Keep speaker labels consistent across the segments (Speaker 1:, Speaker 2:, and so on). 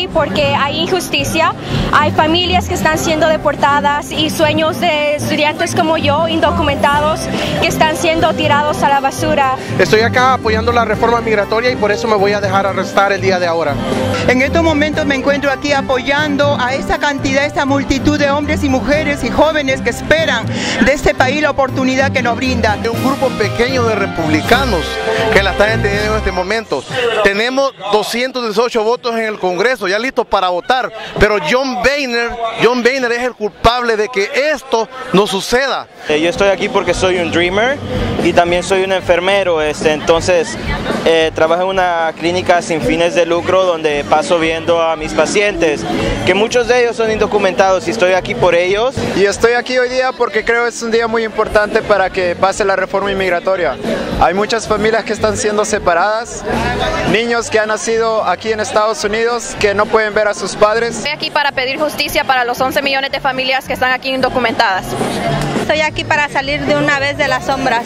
Speaker 1: porque hay injusticia, hay familias que están siendo deportadas y sueños de estudiantes como yo, indocumentados, que están siendo tirados a la basura.
Speaker 2: Estoy acá apoyando la reforma migratoria y por eso me voy a dejar arrestar el día de ahora.
Speaker 3: En estos momentos me encuentro aquí apoyando a esta cantidad, esta multitud de hombres y mujeres y jóvenes que esperan de este país la oportunidad que nos brinda.
Speaker 2: Un grupo pequeño de republicanos que la están entendiendo en este momento. Tenemos 218 votos en el Congreso, ya listos para votar, pero John Boehner es el culpable de que esto no suceda.
Speaker 4: Yo estoy aquí porque soy un dreamer y también soy un enfermero, entonces trabajo en una clínica sin fines de lucro donde paso viendo a mis pacientes, que muchos de ellos son indocumentados y estoy aquí por ellos.
Speaker 5: Y estoy aquí hoy día porque creo que es un día muy importante para que pase la reforma inmigratoria. Hay muchas familias que están siendo separadas, niños que han nacido aquí en Estados Unidos que no pueden ver a sus padres.
Speaker 6: Estoy aquí para pedir justicia para los 11 millones de familias que están aquí indocumentadas.
Speaker 7: Estoy aquí para salir de una vez de las sombras,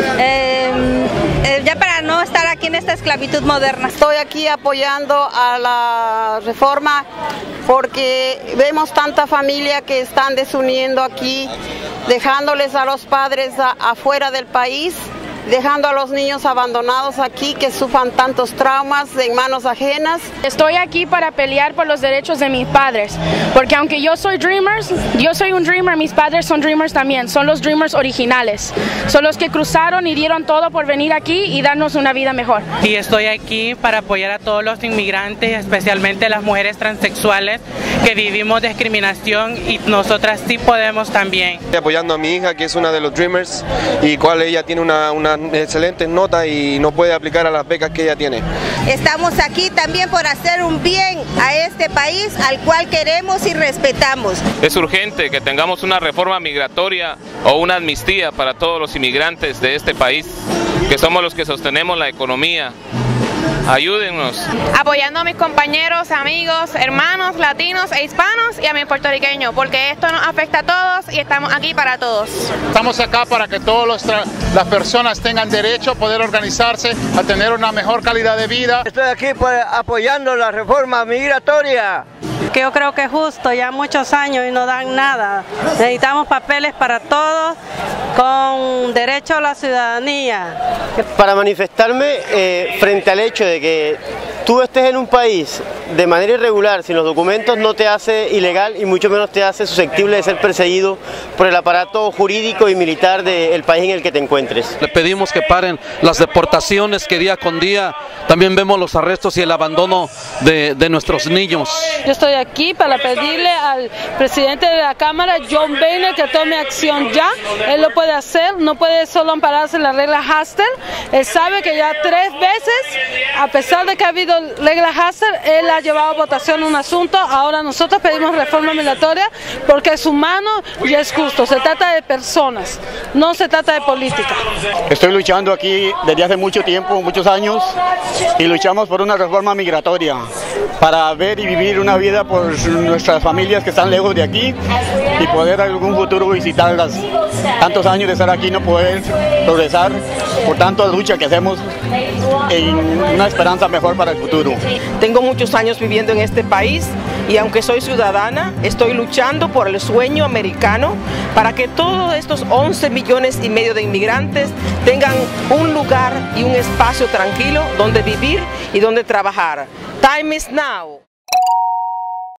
Speaker 7: ya para no estar aquí en esta esclavitud moderna.
Speaker 8: Estoy aquí apoyando a la reforma porque vemos tanta familia que están desuniendo aquí, dejándoles a los padres afuera del país, dejando a los niños abandonados aquí que sufran tantos traumas en manos ajenas.
Speaker 9: Estoy aquí para pelear por los derechos de mis padres, porque aunque yo soy un dreamer, mis padres son dreamers también, son los dreamers originales, son los que cruzaron y dieron todo por venir aquí y darnos una vida mejor.
Speaker 10: Y estoy aquí para apoyar a todos los inmigrantes, especialmente las mujeres transexuales que vivimos discriminación y nosotras sí podemos también.
Speaker 11: Estoy apoyando a mi hija, que es una de los dreamers, y cual ella tiene una excelente nota y no puede aplicar a las becas que ella tiene.
Speaker 7: Estamos aquí también por hacer un bien a este país al cual queremos y respetamos.
Speaker 12: Es urgente que tengamos una reforma migratoria o una amnistía para todos los inmigrantes de este país, que somos los que sostenemos la economía. Ayúdennos.
Speaker 6: Apoyando a mis compañeros, amigos, hermanos, latinos e hispanos y a mis puertorriqueños, porque esto nos afecta a todos y estamos aquí para todos.
Speaker 13: Estamos acá para que todas las personas tengan derecho a poder organizarse, a tener una mejor calidad de vida.
Speaker 14: Estoy aquí apoyando la reforma migratoria.
Speaker 8: Que yo creo que es justo, ya muchos años y no dan nada. Necesitamos papeles para todos con derecho a la ciudadanía.
Speaker 14: Para manifestarme frente al hecho de que tú estés en un país de manera irregular, sin los documentos, no te hace ilegal y mucho menos te hace susceptible de ser perseguido por el aparato jurídico y militar del país en el que te encuentres.
Speaker 15: Le pedimos que paren las deportaciones que día con día, también vemos los arrestos y el abandono de nuestros niños.
Speaker 9: Yo estoy aquí para pedirle al presidente de la Cámara, John Boehner, que tome acción ya. Él lo puede hacer, no puede solo ampararse en la regla Hastert. Él sabe que ya 3 veces, a pesar de que ha habido regla Hastert, él ha llevado a votación un asunto. Ahora nosotros pedimos reforma migratoria porque es humano y es justo. Se trata de personas, no se trata de política.
Speaker 13: Estoy luchando aquí desde hace mucho tiempo, muchos años, y luchamos por una reforma migratoria para ver y vivir una vida por nuestras familias que están lejos de aquí y poder en algún futuro visitarlas. Tantos años de estar aquí no poder progresar por tanta lucha que hacemos en una esperanza mejor para el futuro.
Speaker 16: Tengo muchos años viviendo en este país y aunque soy ciudadana, estoy luchando por el sueño americano para que todos estos 11 millones y medio de inmigrantes tengan un lugar y un espacio tranquilo donde vivir y donde trabajar. Time is now.